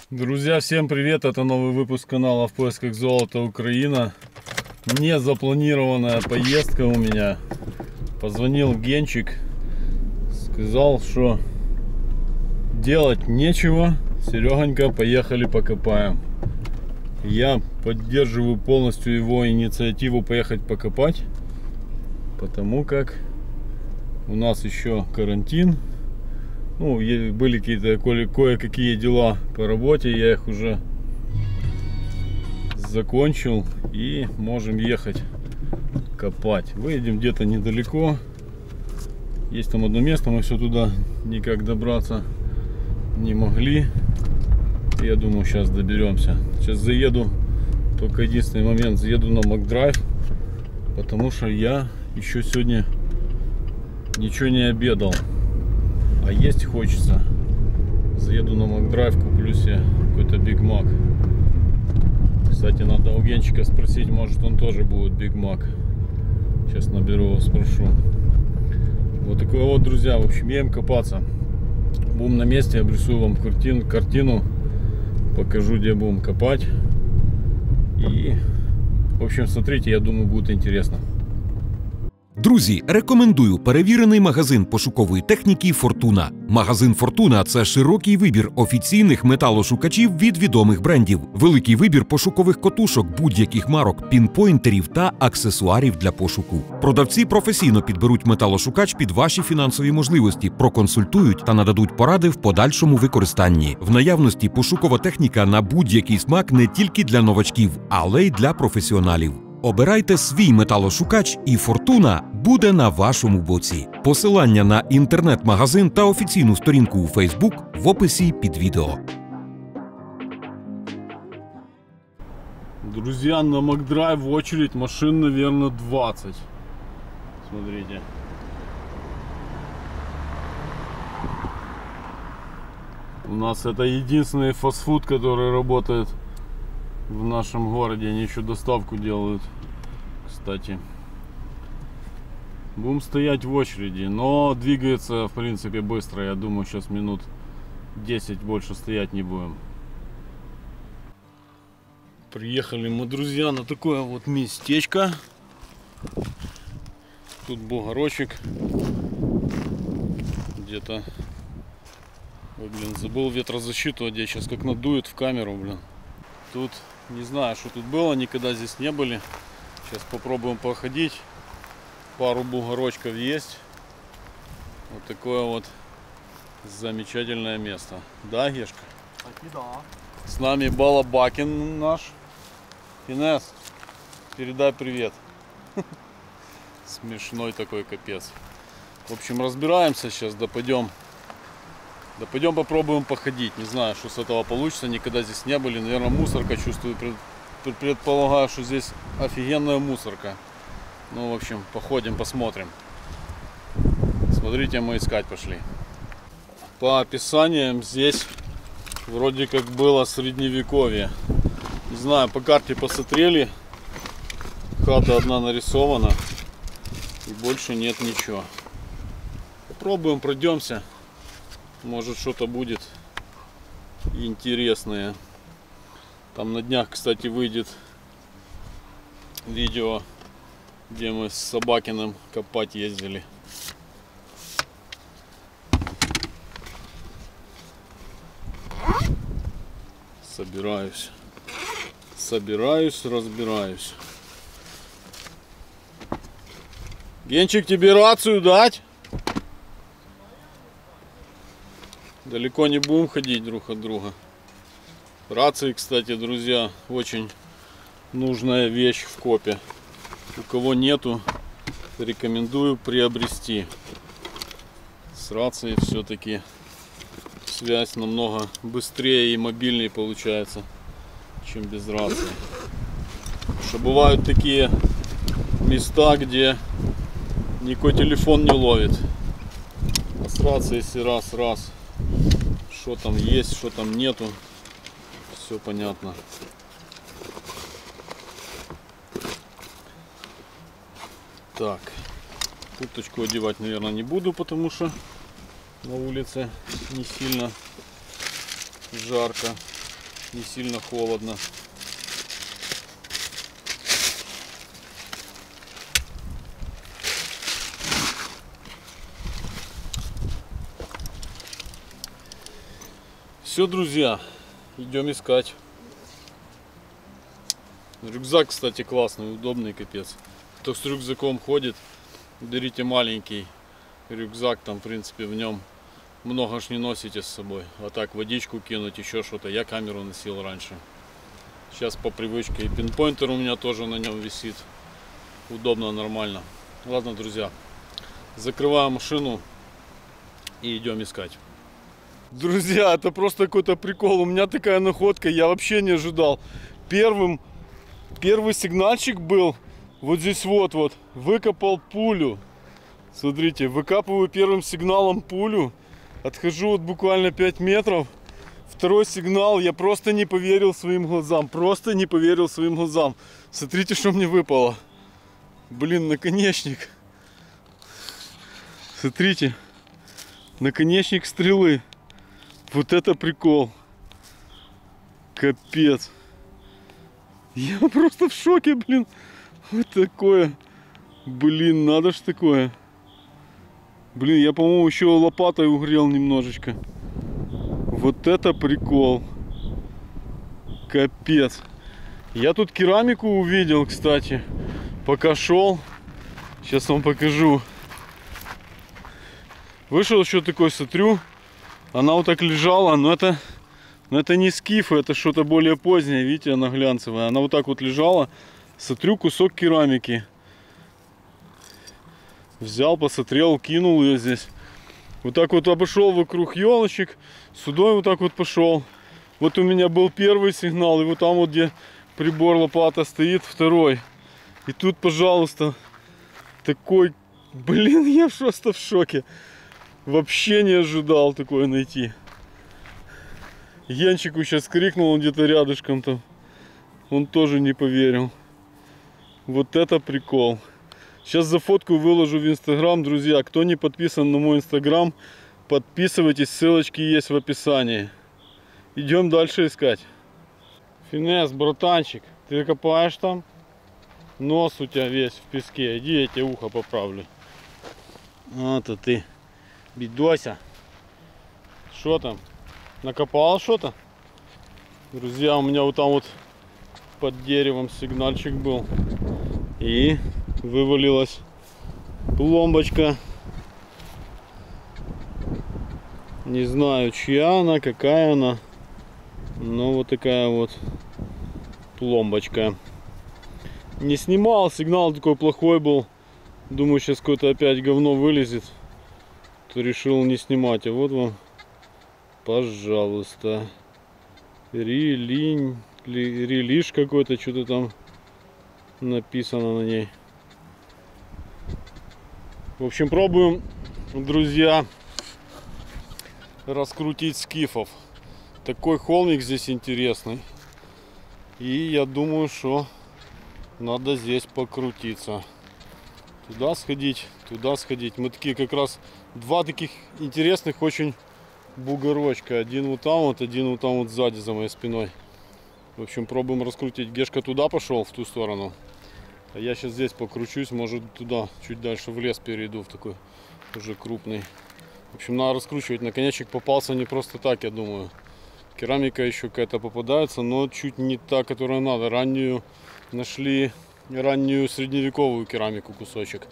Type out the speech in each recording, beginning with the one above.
Друзья, всем привет! Это новый выпуск канала «В поисках золота Украина». Незапланированная поездка у меня. Позвонил Генчик, сказал, что делать нечего. Серегонька, поехали покопаем. Я поддерживаю полностью его инициативу поехать покопать, потому как у нас еще карантин. Ну, были какие-то кое-какие дела по работе, я их уже закончил и можем ехать копать. Выедем где-то недалеко. Есть там одно место, мы все туда никак добраться не могли. Я думаю, сейчас доберемся. Сейчас заеду, только единственный момент, заеду на Макдрайв, потому что я еще сегодня ничего не обедал. А есть хочется. Заеду на Макдрайв, куплю себе какой-то Биг Мак. Кстати, надо у Генчика спросить, может он тоже будет Биг Мак. Сейчас наберу его, спрошу. Вот такое вот, друзья. В общем, едем копаться. Будем на месте, обрисую вам картину. Покажу, где будем копать. И, в общем, смотрите, я думаю, будет интересно. Друзі, рекомендую перевірений магазин пошукової техніки «Фортуна». Магазин «Фортуна» – це широкий вибір офіційних металошукачів від відомих брендів. Великий вибір пошукових котушок будь-яких марок, пінпойнтерів та аксесуарів для пошуку. Продавці професійно підберуть металошукач під ваші фінансові можливості, проконсультують та нададуть поради в подальшому використанні. В наявності пошукова техніка на будь-який смак не тільки для новачків, але й для професіоналів. Обирайте свій металошукач і «Фортуна» буде на вашому боці. Посилання на інтернет-магазин та офіційну сторінку у Facebook в описі під відео. Друзья, на Макдрайв в очередь машин, наверное, 20. Смотрите. У нас это единственный фастфуд, который работает в нашем городе. Они еще доставку делают, кстати. Будем стоять в очереди, но двигается в принципе быстро. Я думаю, сейчас минут 10 больше стоять не будем. Приехали мы, друзья, на такое вот местечко. Тут бугорочек где-то. Ой, блин, забыл ветрозащиту одеть. Сейчас как надует в камеру, блин. Тут не знаю, что тут было, никогда здесь не были. Сейчас попробуем походить. Пару бугорочков есть. Вот такое вот замечательное место. Да, Гешка? Таки да. С нами Балабакин наш. Инесс, передай привет. Смешной такой капец. В общем, разбираемся сейчас, допойдем попробуем походить. Не знаю, что с этого получится, никогда здесь не были. Наверное, мусорка, чувствую, предполагаю, что здесь офигенная мусорка. Ну, в общем, походим, посмотрим. Смотрите, мы искать пошли. По описаниям здесь вроде как было средневековье. Не знаю, по карте посмотрели. Хата одна нарисована. И больше нет ничего. Попробуем, пройдемся. Может, что-то будет интересное. Там на днях, кстати, выйдет видео, где мы с Собакиным копать ездили. Разбираюсь. Генчик, тебе рацию дать? Далеко не будем ходить друг от друга. Рации, кстати, друзья, очень нужная вещь в копе. У кого нету, рекомендую приобрести. С рацией все-таки связь намного быстрее и мобильнее получается, чем без рации. Потому что бывают такие места, где никакой телефон не ловит. А с рацией, если раз. Что там есть, что там нету. Все понятно. Так. Курточку одевать, наверное, не буду, потому что на улице не сильно жарко. не сильно холодно. Все, друзья, идем искать. Рюкзак, кстати, классный, удобный, капец. Кто с рюкзаком ходит, берите маленький рюкзак, там, в принципе, в нем много ж не носите с собой. А так водичку кинуть, еще что-то. Я камеру носил раньше. Сейчас по привычке. И пинпоинтер у меня тоже на нем висит. Удобно, нормально. Ладно, друзья, закрываем машину и идем искать. Друзья, это просто какой-то прикол. У меня такая находка, я вообще не ожидал. Первый сигнальчик был вот здесь вот. Выкопал пулю. Смотрите, выкапываю первым сигналом пулю. Отхожу вот буквально 5 метров. Второй сигнал, я просто не поверил своим глазам. Просто не поверил своим глазам. Смотрите, что мне выпало. Блин, наконечник. Смотрите. Наконечник стрелы. Вот это прикол. Капец. Я просто в шоке, блин. Вот такое. Блин, надо ж такое. Блин, я, по-моему, еще лопатой угрел немножечко. Вот это прикол. Капец. Я тут керамику увидел, кстати. Пока шел. Сейчас вам покажу. Вышел еще такой, смотрю. Она вот так лежала, но это не скифы, это что-то более позднее. Видите, она глянцевая. Она вот так вот лежала. Смотрю, кусок керамики. Взял, посмотрел, кинул ее здесь. Вот так вот обошел вокруг елочек. Сюда вот так вот пошел. Вот у меня был первый сигнал. И вот там вот, где прибор лопата стоит, второй. И тут, пожалуйста, такой... Блин, я просто в шоке. Вообще не ожидал такое найти. Янчику сейчас крикнул, он где-то рядышком там. Он тоже не поверил. Вот это прикол. Сейчас за фотку выложу в Инстаграм, друзья. Кто не подписан на мой Инстаграм, подписывайтесь, ссылочки есть в описании. Идем дальше искать. Финес, братанчик, ты копаешь там? Нос у тебя весь в песке. Иди, я тебе ухо поправлю. Вот а ты, бедося. Что там? Накопал что-то? Друзья, у меня вот там вот под деревом сигнальчик был. И вывалилась пломбочка. Не знаю, чья она, какая она. Но вот такая вот пломбочка. Не снимал, сигнал такой плохой был. Думаю, сейчас какое-то опять говно вылезет. То решил не снимать. А вот вам, пожалуйста. Релиш какой-то, что-то там написано на ней. В общем, пробуем, друзья, раскрутить скифов. Такой холмик здесь интересный. И я думаю, что надо здесь покрутиться. Туда сходить, туда сходить. Мы такие как раз два таких интересных очень бугорочка. Один вот там вот, один вот там вот сзади за моей спиной. В общем, пробуем раскрутить. Гешка туда пошел, в ту сторону. А я сейчас здесь покручусь, может туда, чуть дальше в лес перейду, в такой уже крупный. В общем, надо раскручивать. Наконечник попался не просто так, я думаю. Керамика еще какая-то попадается, но чуть не та, которая надо. Раннюю нашли, раннюю средневековую керамику кусочек.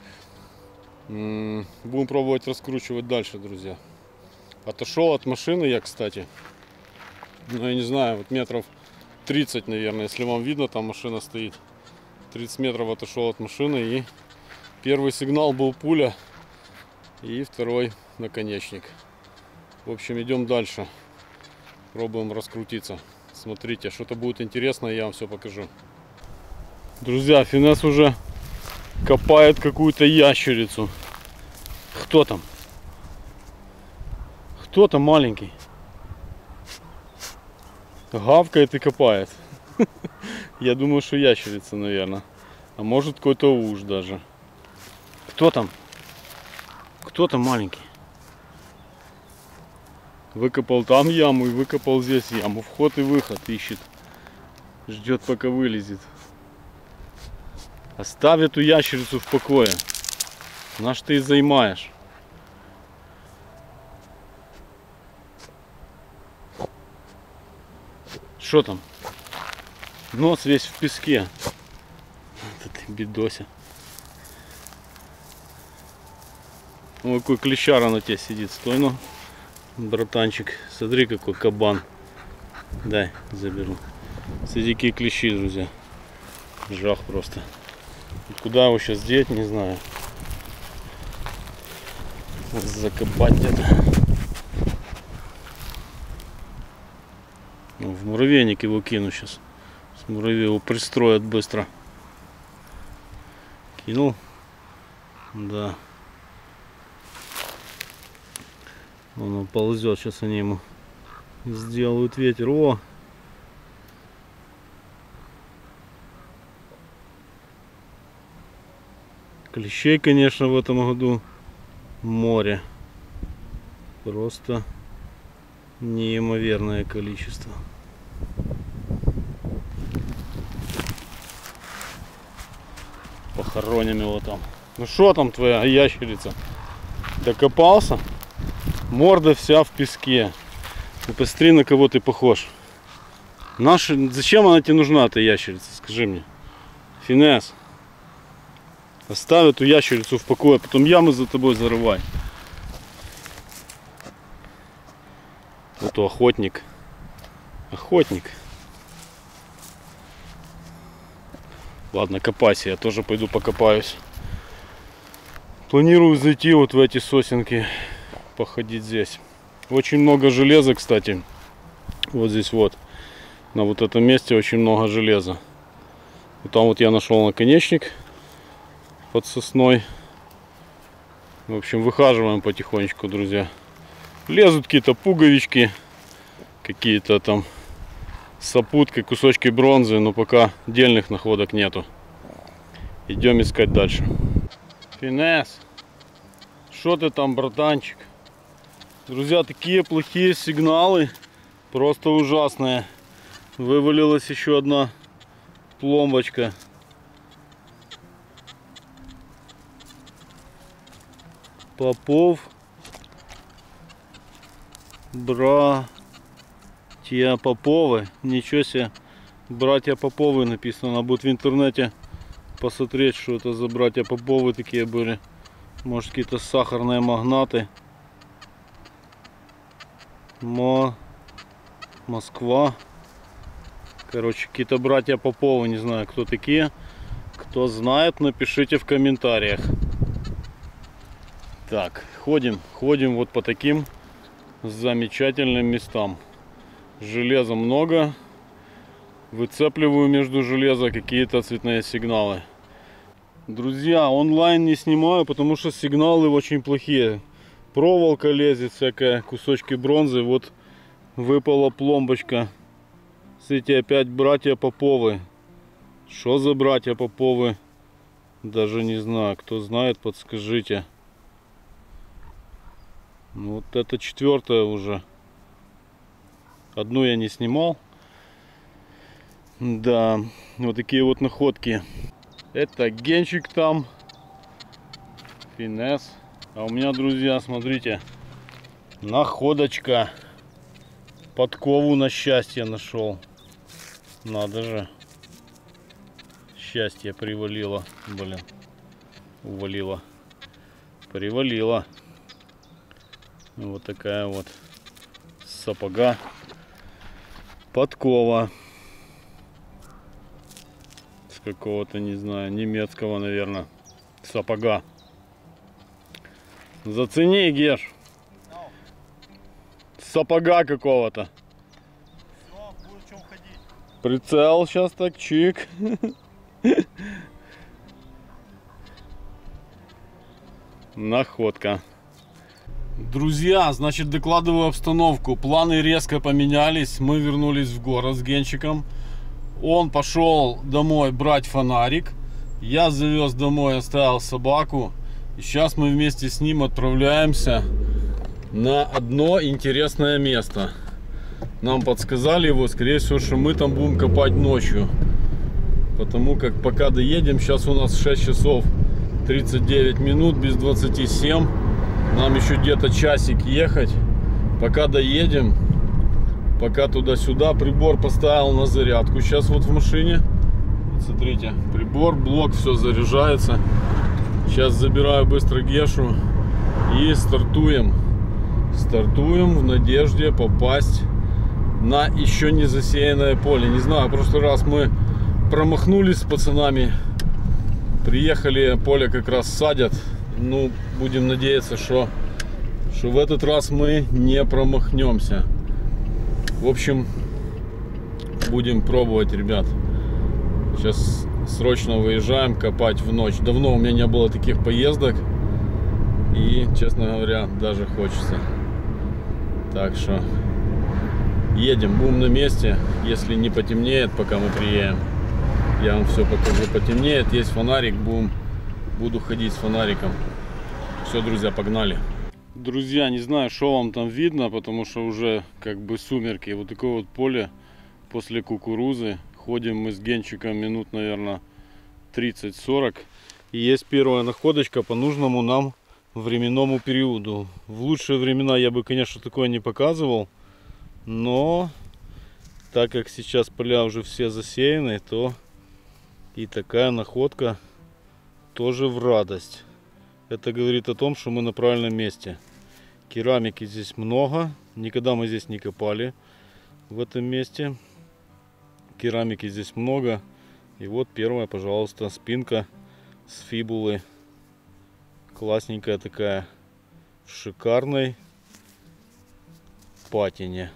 Будем пробовать раскручивать дальше, друзья. Отошел от машины я, кстати. Ну, я не знаю, вот метров 30, наверное, если вам видно, там машина стоит. 30 метров отошел от машины, и первый сигнал был пуля, и второй наконечник. В общем, идем дальше. Пробуем раскрутиться. Смотрите, что-то будет интересное, я вам все покажу. Друзья, Финес уже копает какую-то ящерицу. Кто там? Кто там маленький? Гавкает и копает. Я думаю, что ящерица, наверное. А может, какой-то уж даже. Кто там? Кто там маленький? Выкопал там яму и выкопал здесь яму. Вход и выход ищет. Ждет, пока вылезет. Оставь эту ящерицу в покое. Наш ты и займаешь. Что там? Нос весь в песке. Это ты бедося. Ой, какой клещара на тебе сидит. Стой, ну, братанчик. Смотри, какой кабан. Дай, заберу. Смотри, какие клещи, друзья. Жах просто. Куда его сейчас деть, не знаю. Закопать где-то. В муравейник его кину сейчас. С муравей его пристроят быстро. Кинул? Да. Он ползет, сейчас они ему сделают ветер. О! Клещей, конечно, в этом году море. Просто неимоверное количество. Похороним его там. Ну что там твоя ящерица? Докопался? Морда вся в песке. Ну, посмотри, на кого ты похож. Зачем она тебе нужна, эта ящерица? Скажи мне. Финес. Оставь эту ящерицу в покое, потом ямы за тобой зарывай. Вот охотник. Охотник. Ладно, копайся, я тоже пойду покопаюсь. Планирую зайти вот в эти сосенки, походить здесь. Очень много железа, кстати. Вот здесь вот. На вот этом месте очень много железа. И там вот я нашел наконечник под сосной. В общем, выхаживаем потихонечку, друзья. Лезут какие-то пуговички, какие-то там сопутки, кусочки бронзы, но пока дельных находок нету. Идем искать дальше. Финес, что ты там, братанчик? Друзья, такие плохие сигналы, просто ужасные. Вывалилась еще одна пломбочка. Попов, братья Поповы, ничего себе, братья Поповы написано. Надо будет в интернете посмотреть, что это за братья Поповы такие были. Может, какие-то сахарные магнаты. Москва. Короче, какие-то братья Поповы, не знаю, кто такие. Кто знает, напишите в комментариях. Так, ходим вот по таким замечательным местам. Железа много. Выцепливаю между железа какие-то цветные сигналы. Друзья, онлайн не снимаю, потому что сигналы очень плохие. Проволока лезет, всякая, кусочки бронзы. Вот выпала пломбочка. Смотрите, опять братья Поповы. Что за братья Поповы? Даже не знаю. Кто знает, подскажите. Вот это четвертая уже. Одну я не снимал. Да, вот такие вот находки. Это Генчик там. Финес. А у меня, друзья, смотрите. Находочка. Подкову на счастье нашел. Надо же. Счастье привалило. Блин. Увалило. Привалило. Вот такая вот сапога. Подкова. С какого-то, не знаю, немецкого, наверное, сапога. Зацени, Геш. Сапога какого-то. Все, будет в чем ходить. Прицел сейчас так, чик. Находка. Друзья, значит, докладываю обстановку. Планы резко поменялись. Мы вернулись в город с Генчиком. Он пошел домой брать фонарик. Я завез домой, оставил собаку. И сейчас мы вместе с ним отправляемся на одно интересное место. Нам подсказали его, скорее всего, что мы там будем копать ночью. Потому как пока доедем, сейчас у нас 6 часов 39 минут без 27. Нам еще где-то часик ехать. Пока доедем, пока туда-сюда. Прибор поставил на зарядку. Сейчас вот в машине. Смотрите, прибор, блок, все заряжается. Сейчас забираю быстро Гешу и стартуем. Стартуем в надежде попасть на еще не засеянное поле. Не знаю, в прошлый раз мы промахнулись с пацанами. Приехали, поле как раз садят. Ну, будем надеяться, что в этот раз мы не промахнемся. В общем, будем пробовать, ребят. Сейчас срочно выезжаем копать в ночь. Давно у меня не было таких поездок. И, честно говоря, даже хочется. Так что едем, будем на месте. Если не потемнеет, пока мы приедем, я вам все покажу. Потемнеет, есть фонарик, буду ходить с фонариком. Все, друзья, погнали. Друзья, не знаю, что вам там видно, потому что уже как бы сумерки. Вот такое вот поле после кукурузы. Ходим мы с Генчиком минут, наверное, 30-40. И есть первая находочка по нужному нам временному периоду. В лучшие времена я бы, конечно, такое не показывал. Но так как сейчас поля уже все засеяны, то и такая находка тоже в радость. Это говорит о том, что мы на правильном месте. Керамики здесь много. Никогда мы здесь не копали в этом месте. Керамики здесь много. И вот первая, пожалуйста, спинка с фибулы. Классненькая такая. В шикарной патине.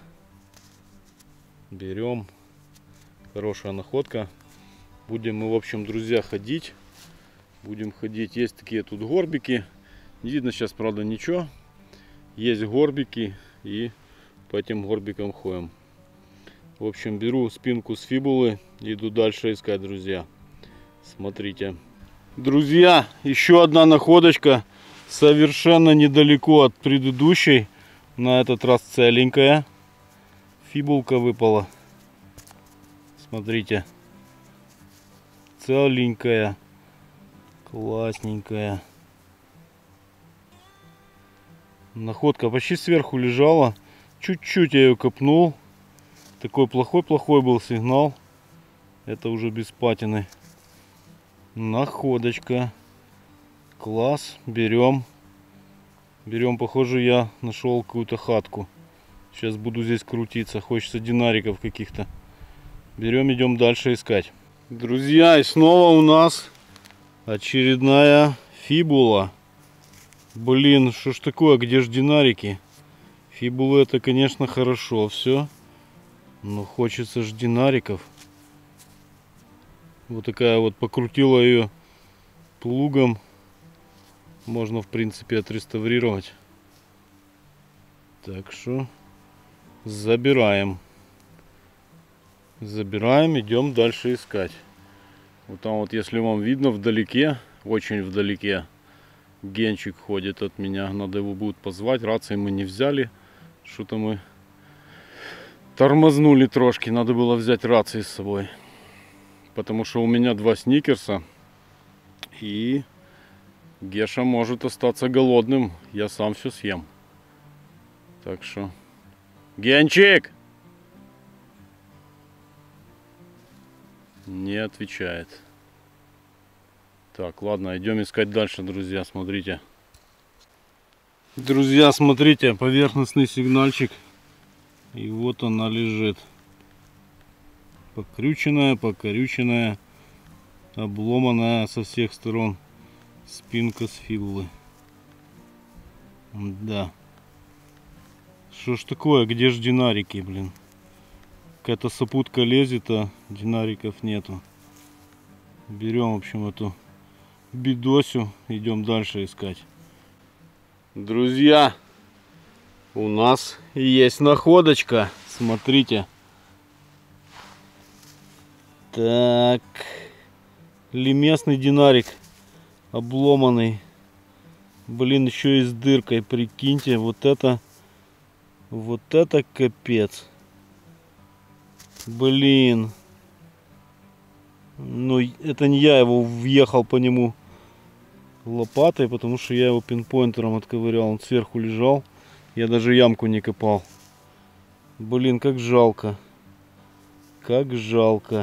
Берем. Хорошая находка. Будем мы, в общем, друзья, ходить. Будем ходить. Есть такие тут горбики. Не видно сейчас, правда, ничего. Есть горбики. И по этим горбикам ходим. В общем, беру спинку с фибулы. Иду дальше искать, друзья. Смотрите. Друзья, еще одна находочка. Совершенно недалеко от предыдущей. На этот раз целенькая. Фибулка выпала. Смотрите. Целенькая. Классненькая. Находка почти сверху лежала. Чуть-чуть я ее копнул. Такой плохой был сигнал. Это уже без патины. Находочка. Класс. Берем. Берем, похоже, я нашел какую-то хатку. Сейчас буду здесь крутиться. Хочется динариков каких-то. Берем, идем дальше искать. Друзья, и снова у нас очередная фибула. Блин, что ж такое, где ж динарики? Фибулы это, конечно, хорошо все. Но хочется ж динариков. Вот такая вот, покрутила ее плугом. Можно, в принципе, отреставрировать. Так что забираем. Забираем, идем дальше искать. Вот там вот, если вам видно, вдалеке, очень вдалеке, Генчик ходит от меня. Надо его будет позвать. Рации мы не взяли. Что-то мы тормознули трошки. Надо было взять рации с собой. Потому что у меня 2 сникерса. И Геша может остаться голодным. Я сам все съем. Так что... Генчик! Не отвечает. Так, ладно, идем искать дальше, друзья. Смотрите. Друзья, смотрите, поверхностный сигнальчик. И вот она лежит. Покрюченная, покорюченная, обломанная со всех сторон спинка с фибулы. Да. Что ж такое? Где ж динарики, блин? Какая-то сопутка лезет, а динариков нету. Берем, в общем, эту бедосю. Идем дальше искать. Друзья, у нас есть находочка. Смотрите. Так. Лемесный динарик. Обломанный. Блин, еще и с дыркой. Прикиньте, вот это Вот это капец. Блин. Ну, это не я его въехал по нему лопатой, потому что я его пинпоинтером отковырял. Он сверху лежал. Я даже ямку не копал. Блин, как жалко. Как жалко.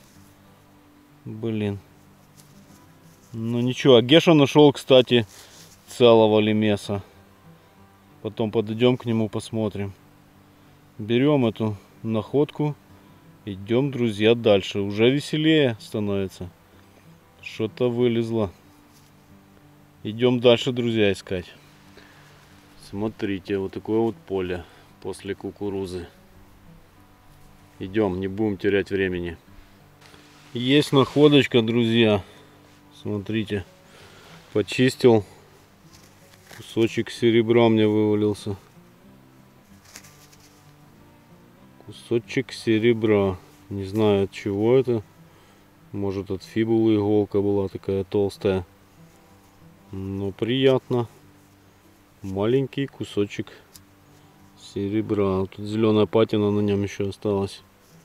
Блин. Ну ничего. А Геша нашел, кстати, целого лемеса. Потом подойдем к нему, посмотрим. Берем эту находку. Идем, друзья, дальше. Уже веселее становится. Что-то вылезло. Идем дальше, друзья, искать. Смотрите, вот такое вот поле после кукурузы. Идем, не будем терять времени. Есть находочка, друзья. Смотрите. Почистил. Кусочек серебра мне вывалился. Кусочек серебра. Не знаю, от чего это. Может, от фибулы иголка была такая толстая. Но приятно. Маленький кусочек серебра. Тут зеленая патина на нем еще осталась.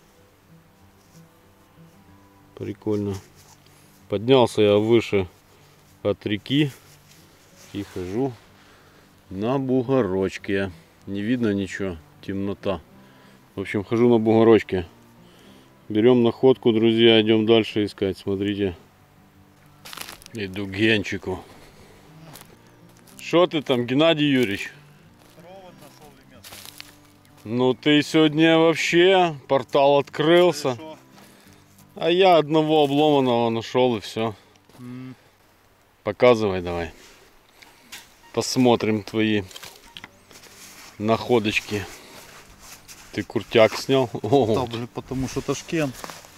Прикольно. Поднялся я выше от реки и хожу на бугорочке. Не видно ничего, темнота. В общем, хожу на бугорочке. Берем находку, друзья, идем дальше искать. Смотрите. Иду к Генчику. Что ты там, Геннадий Юрьевич? Второго нашел лемеса. Ну ты сегодня вообще, портал открылся. Ты шо? А я одного обломанного нашел и все. Показывай давай. Посмотрим твои находочки. Ты куртяк снял? Да, блин, потому что Ташкент.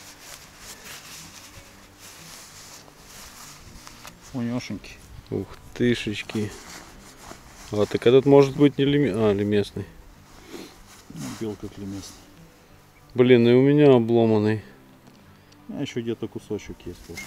Фунешенький. Ух тышечки. А так этот может быть не лемесный. Ну, бел как лемес. Блин, и у меня обломанный. А еще где-то кусочек есть тоже.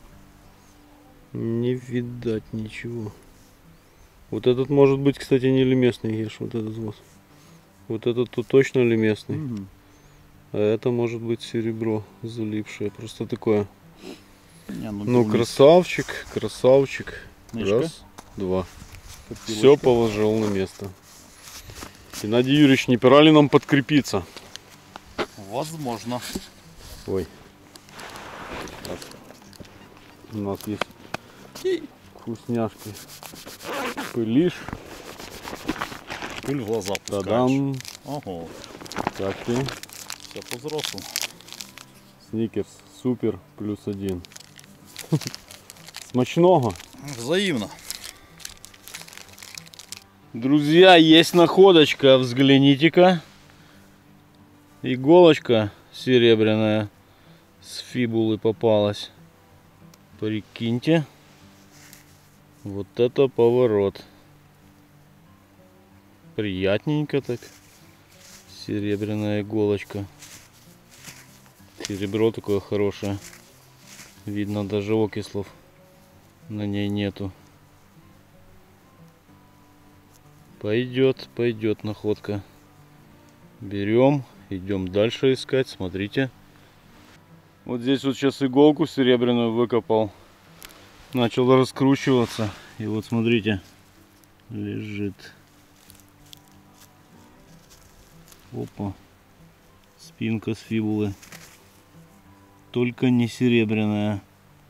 Не видать ничего. Вот этот может быть, кстати, не лемесный, Ешь, вот этот вот. Вот этот тут точно лемесный. Угу. А это может быть серебро залипшее. Просто такое. Не, Ну, красавчик, красавчик. Нычка. Раз, два. Копилочка. Все положил на место. Геннадий Юрьевич, не пора ли нам подкрепиться? Возможно. Ой. Так. У нас есть вкусняшки. Пылишь. Пыль в глаза пускаешь. Та-дам. Ого. Так ты. Все по-взрослому. Сникерс. Супер. +1. Смачного. Взаимно. Друзья, есть находочка. Взгляните-ка. Иголочка серебряная с фибулы попалась. Прикиньте. Вот это поворот. Приятненько так. Серебряная иголочка. Серебро такое хорошее. Видно, даже окислов на ней нету. Пойдет, пойдет находка. Берем, идем дальше искать. Смотрите. Вот здесь вот сейчас иголку серебряную выкопал. Начал раскручиваться. И вот смотрите, лежит. Опа. Спинка с фибулы. Только не серебряная,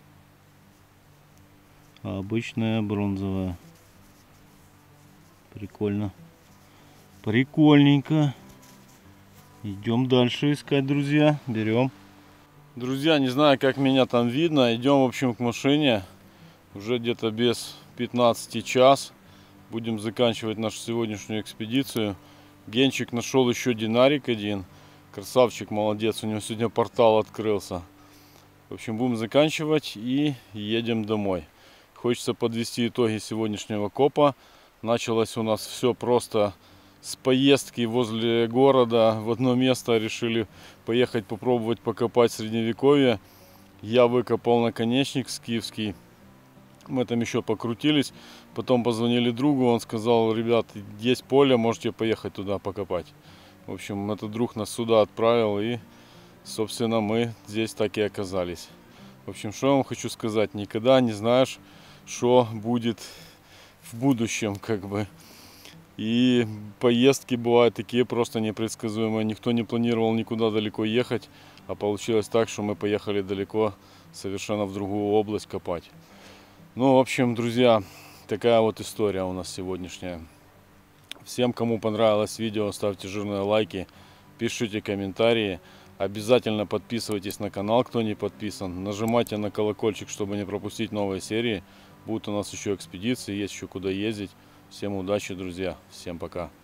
а обычная бронзовая. Прикольно. Прикольненько. Идем дальше искать, друзья. Берем. Друзья, не знаю, как меня там видно. Идем, в общем, к машине. Уже где-то без 15 час. Будем заканчивать нашу сегодняшнюю экспедицию. Генчик нашел еще динарик один. Красавчик, молодец. У него сегодня портал открылся. В общем, будем заканчивать и едем домой. Хочется подвести итоги сегодняшнего копа. Началось у нас все просто с поездки возле города. В одно место решили поехать попробовать покопать средневековье. Я выкопал наконечник скифский. Мы там еще покрутились, потом позвонили другу, он сказал: ребят, есть поле, можете поехать туда покопать. В общем, этот друг нас сюда отправил, и, собственно, мы здесь так и оказались. В общем, что я вам хочу сказать, никогда не знаешь, что будет в будущем, как бы. И поездки бывают такие просто непредсказуемые, никто не планировал никуда далеко ехать, а получилось так, что мы поехали далеко, совершенно в другую область копать. Ну, в общем, друзья, такая вот история у нас сегодняшняя. Всем, кому понравилось видео, ставьте жирные лайки, пишите комментарии. Обязательно подписывайтесь на канал, кто не подписан. Нажимайте на колокольчик, чтобы не пропустить новые серии. Будут у нас еще экспедиции, есть еще куда ездить. Всем удачи, друзья. Всем пока.